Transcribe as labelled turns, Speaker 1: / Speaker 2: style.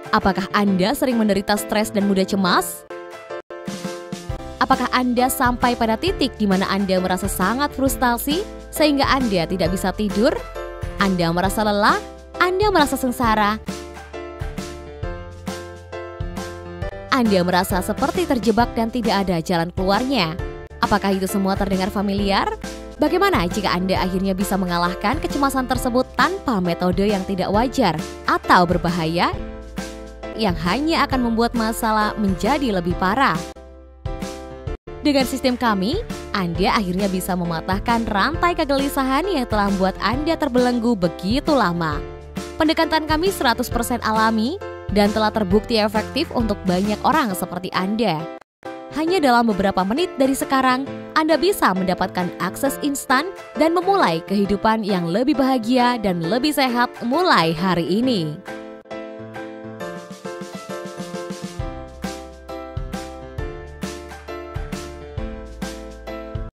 Speaker 1: Apakah Anda sering menderita stres dan mudah cemas? Apakah Anda sampai pada titik di mana Anda merasa sangat frustasi sehingga Anda tidak bisa tidur? Anda merasa lelah? Anda merasa sengsara? Anda merasa seperti terjebak dan tidak ada jalan keluarnya? Apakah itu semua terdengar familiar? Bagaimana jika Anda akhirnya bisa mengalahkan kecemasan tersebut tanpa metode yang tidak wajar atau berbahaya yang hanya akan membuat masalah menjadi lebih parah? Dengan sistem kami, Anda akhirnya bisa mematahkan rantai kegelisahan yang telah membuat Anda terbelenggu begitu lama. Pendekatan kami 100% alami dan telah terbukti efektif untuk banyak orang seperti Anda. Hanya dalam beberapa menit dari sekarang, Anda bisa mendapatkan akses instan dan memulai kehidupan yang lebih bahagia dan lebih sehat mulai hari ini.